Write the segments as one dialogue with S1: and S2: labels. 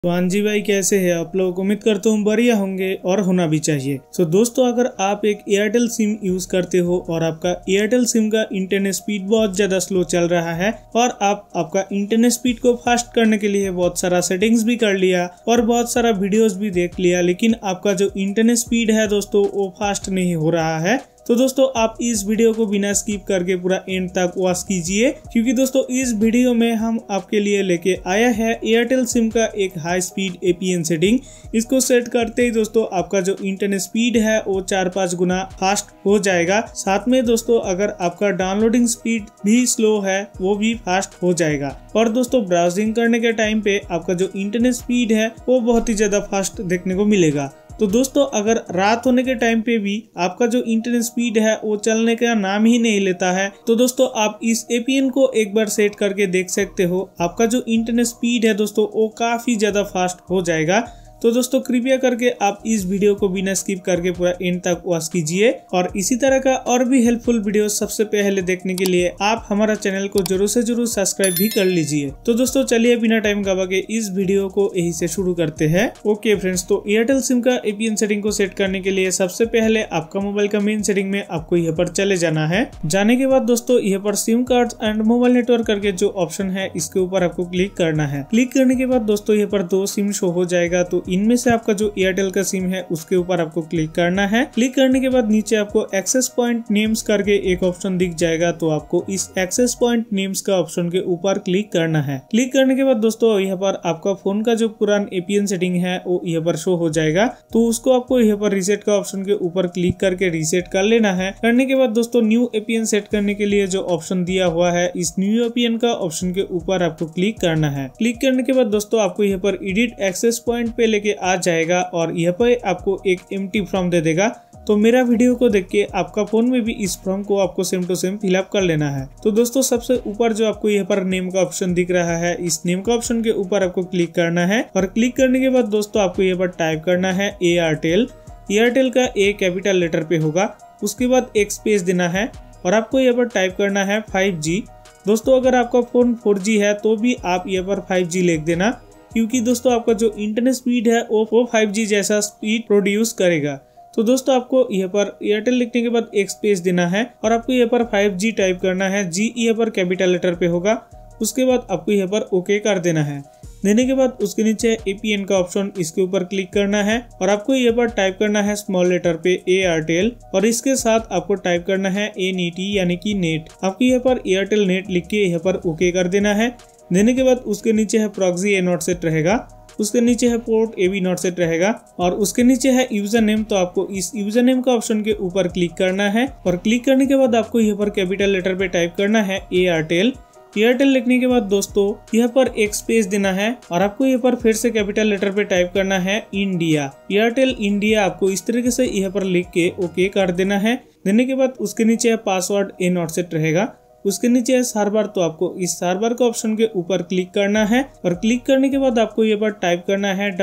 S1: तो हाँ जी भाई, कैसे हैं आप लोग। उम्मीद करता हूँ बढ़िया होंगे और होना भी चाहिए। तो दोस्तों, अगर आप एक एयरटेल सिम यूज करते हो और आपका एयरटेल सिम का इंटरनेट स्पीड बहुत ज्यादा स्लो चल रहा है और आप आपका इंटरनेट स्पीड को फास्ट करने के लिए बहुत सारा सेटिंग्स भी कर लिया और बहुत सारा वीडियोस भी देख लिया, लेकिन आपका जो इंटरनेट स्पीड है दोस्तों वो फास्ट नहीं हो रहा है, तो दोस्तों आप इस वीडियो को बिना स्किप करके पूरा एंड तक वॉच कीजिए, क्योंकि दोस्तों इस वीडियो में हम आपके लिए लेके आया है एयरटेल सिम का एक हाई स्पीड एपीएन सेटिंग। इसको सेट करते ही दोस्तों आपका जो इंटरनेट स्पीड है वो 4-5 गुना फास्ट हो जाएगा। साथ में दोस्तों अगर आपका डाउनलोडिंग स्पीड भी स्लो है वो भी फास्ट हो जाएगा। और दोस्तों ब्राउजिंग करने के टाइम पे आपका जो इंटरनेट स्पीड है वो बहुत ही ज्यादा फास्ट देखने को मिलेगा। तो दोस्तों अगर रात होने के टाइम पे भी आपका जो इंटरनेट स्पीड है वो चलने का नाम ही नहीं लेता है, तो दोस्तों आप इस एपीएन को एक बार सेट करके देख सकते हो। आपका जो इंटरनेट स्पीड है दोस्तों वो काफी ज्यादा फास्ट हो जाएगा। तो दोस्तों कृपया करके आप इस वीडियो को बिना स्किप करके पूरा एंड तक वॉच कीजिए और इसी तरह का और भी हेल्पफुल वीडियो सबसे पहले देखने के लिए आप हमारा चैनल को जरूर से जरूर सब्सक्राइब भी कर लीजिए। तो दोस्तों चलिए बिना टाइम गवा के इस वीडियो को यही से शुरू करते हैं। ओके फ्रेंड्स, तो एयरटेल सिम का एपीएन सेटिंग को सेट करने के लिए सबसे पहले आपका मोबाइल का मेन सेटिंग में आपको यहाँ पर चले जाना है। जाने के बाद दोस्तों यहाँ पर sim card and mobile network करके जो ऑप्शन है इसके ऊपर आपको क्लिक करना है। क्लिक करने के बाद दोस्तों यहाँ पर 2 सिम शो हो जाएगा, तो इनमें से आपका जो एयरटेल का सिम है उसके ऊपर आपको क्लिक करना है। क्लिक करने के बाद नीचे आपको एक्सेस पॉइंट नेम्स करके एक ऑप्शन दिख जाएगा, तो आपको इस एक्सेस पॉइंट नेम्स का ऑप्शन के ऊपर क्लिक करना है। क्लिक करने के बाद दोस्तों यहाँ पर आपका फोन का जो पुराना एपीएन सेटिंग है वो यहाँ पर शो हो जाएगा, तो उसको आपको यहाँ पर रीसेट का ऑप्शन के ऊपर क्लिक करके रीसेट कर लेना है। करने के बाद दोस्तों न्यू एपीएन सेट करने के लिए जो ऑप्शन दिया हुआ है इस न्यू एपीएन का ऑप्शन के ऊपर आपको क्लिक करना है। क्लिक करने के बाद दोस्तों आपको यहाँ पर एडिट एक्सेस पॉइंट पे लेके आ जाएगा और यहाँ पे आपको एक एम्प्टी फॉर्म दे देगा। तो मेरा वीडियो को देख के आपका फोन में भी इस फॉर्म को आपको सेम टू सेम फिलअप कर लेना है। तो दोस्तों सबसे ऊपर जो आपको यहाँ पर नेम का ऑप्शन दिख रहा है इस नेम का ऑप्शन के ऊपर आपको क्लिक करना है और क्लिक करने के बाद दोस्तों आपको यहाँ पर टाइप करना है एयरटेल। एयरटेल का ए कैपिटल लेटर पे होगा, उसके बाद एक स्पेस देना है और आपको यहाँ पर टाइप करना है 5G। दोस्तों अगर आपका फोन 4G है तो भी आप यहाँ पर 5G लिख देना, क्योंकि दोस्तों आपका जो इंटरनेट स्पीड है वो 5G जैसा स्पीड प्रोड्यूस करेगा। तो दोस्तों आपको यहाँ पर एयरटेल लिखने के बाद एक स्पेस देना है और आपको यहाँ पर 5G टाइप करना है। जी यहाँ पर कैपिटल लेटर पे होगा, उसके बाद आपको यहाँ पर ओके कर देना है। देने के बाद उसके नीचे एपीएन का ऑप्शन इसके ऊपर क्लिक करना है और आपको यहाँ पर टाइप करना है स्मॉल लेटर पे एयरटेल और इसके साथ आपको टाइप करना है एनईटी यानी कि नेट। आपको यहाँ पर एयरटेल नेट लिख के यहाँ पर ओके कर देना है। देने के बाद उसके नीचे है प्रॉक्सी ए नॉट सेट रहेगा, उसके नीचे है port A B not set रहेगा और उसके नीचे है यूजर नेम। तो आपको इस यूजर नेम का ऑप्शन के ऊपर क्लिक करना है और क्लिक करने के बाद आपको यहाँ पर कैपिटल लेटर पे टाइप करना है एयरटेल। एयरटेल लिखने के बाद दोस्तों यहाँ पर एक स्पेस देना है और आपको यहाँ पर फिर से कैपिटल लेटर पे टाइप करना है इंडिया। एयरटेल इंडिया आपको इस तरीके से यहाँ पर लिख के ओके कर देना है। देने के बाद उसके नीचे है पासवर्ड ए नॉट सेट रहेगा, उसके नीचे है सर्वर। तो आपको इस सर्वर का ऑप्शन के ऊपर क्लिक करना है और क्लिक करने के बाद आपको यहाँ पर टाइप करना है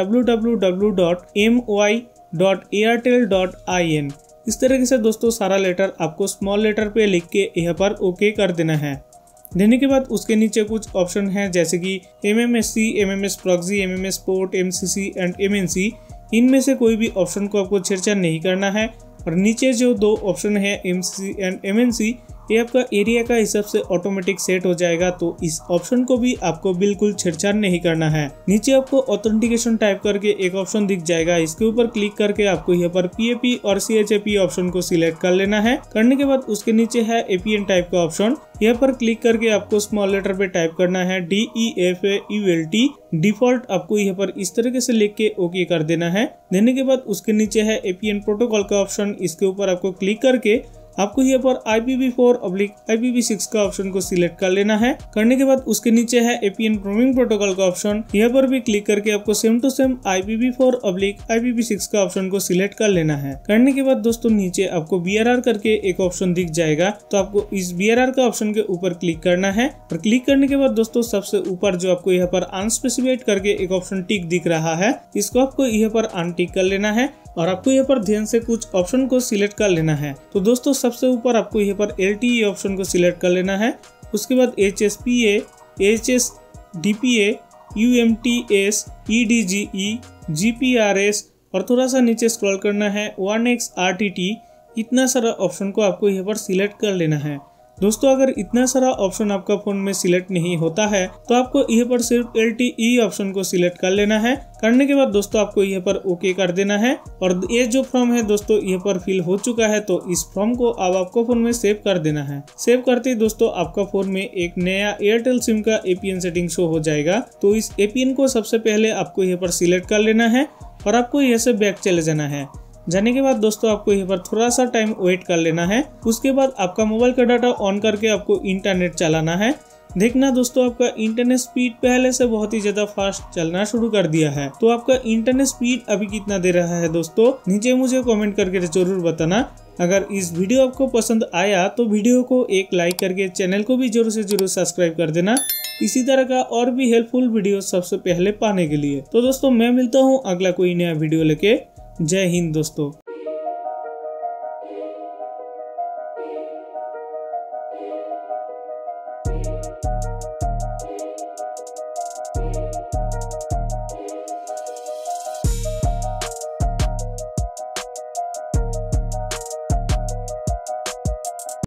S1: www.my.airtel.in। इस तरीके से दोस्तों सारा लेटर आपको स्मॉल लेटर पे लिख के यहाँ पर ओके कर देना है। देने के बाद उसके नीचे कुछ ऑप्शन है जैसे कि MMSC, MMS proxy, MMS port, MCC and MNC। इनमें से कोई भी ऑप्शन को आपको छेड़छाड़ नहीं करना है और नीचे जो 2 ऑप्शन है MCC एंड MNC ये आपका एरिया का हिसाब से ऑटोमेटिक सेट हो जाएगा, तो इस ऑप्शन को भी आपको बिल्कुल छेड़छाड़ नहीं करना है। नीचे आपको ऑथेंटिकेशन टाइप करके एक ऑप्शन दिख जाएगा, इसके ऊपर क्लिक करके आपको यहाँ पर PAP और CHAP ऑप्शन को सिलेक्ट कर लेना है। करने के बाद उसके नीचे है APN टाइप का ऑप्शन, यहाँ पर क्लिक करके आपको स्मॉल लेटर पे टाइप करना है DEFAULT। डिफॉल्ट आपको यहाँ पर इस तरीके से लिख के ओके कर देना है। देने के बाद उसके नीचे है APN प्रोटोकॉल का ऑप्शन, इसके ऊपर आपको क्लिक करके आपको यहाँ पर IPv4/IPv6 का ऑप्शन को सिलेक्ट कर लेना है। करने के बाद उसके नीचे है APN रोमिंग प्रोटोकॉल का ऑप्शन, यहाँ पर भी क्लिक करके आपको सेम टू सेम IPv4/IPv6 का ऑप्शन को सिलेक्ट कर लेना है। करने के बाद दोस्तों नीचे आपको BRR करके एक ऑप्शन दिख जाएगा, तो आपको इस BRR का ऑप्शन के ऊपर क्लिक करना है और क्लिक करने के बाद दोस्तों सबसे ऊपर जो आपको यहाँ पर अनस्पेसिफाइड करके एक ऑप्शन टिक दिख रहा है, इसको आपको यहाँ पर अनटिक कर लेना है और आपको यहाँ पर ध्यान से कुछ ऑप्शन को सिलेक्ट कर लेना है। तो दोस्तों सबसे ऊपर आपको यहाँ पर LTE ऑप्शन को सिलेक्ट कर लेना है। उसके बाद HSPA, HSDPA UMTS, EDGE, GPRS और थोड़ा सा नीचे स्क्रॉल करना है 1X RTT। इतना सारा ऑप्शन को आपको यहाँ पर सिलेक्ट कर लेना है। दोस्तों अगर इतना सारा ऑप्शन आपका फोन में सिलेक्ट नहीं होता है तो आपको यहाँ पर सिर्फ LTE ऑप्शन को सिलेक्ट कर लेना है। करने के बाद दोस्तों आपको यहाँ पर ओके कर देना है और ये जो फॉर्म है दोस्तों यहाँ पर फिल हो चुका है, तो इस फॉर्म को अब आपको फोन में सेव कर देना है। सेव करते ही दोस्तों आपका फोन में एक नया एयरटेल सिम का APN सेटिंग शो हो जाएगा। तो इस APN को सबसे पहले आपको यहाँ पर सिलेक्ट कर लेना है और आपको यहाँ से बैक चले जाना है। जाने के बाद दोस्तों आपको यहाँ पर थोड़ा सा टाइम वेट कर लेना है। उसके बाद आपका मोबाइल का डाटा ऑन करके आपको इंटरनेट चलाना है। देखना दोस्तों आपका इंटरनेट स्पीड पहले से बहुत ही ज्यादा फास्ट चलना शुरू कर दिया है। तो आपका इंटरनेट स्पीड अभी कितना दे रहा है दोस्तों, नीचे मुझे कमेंट करके जरूर बताना। अगर इस वीडियो आपको पसंद आया तो वीडियो को एक लाइक करके चैनल को भी जरूर से जरूर सब्सक्राइब कर देना, इसी तरह का और भी हेल्पफुल वीडियो सबसे पहले पाने के लिए। तो दोस्तों मैं मिलता हूँ अगला कोई नया वीडियो लेके। जय हिंद दोस्तों।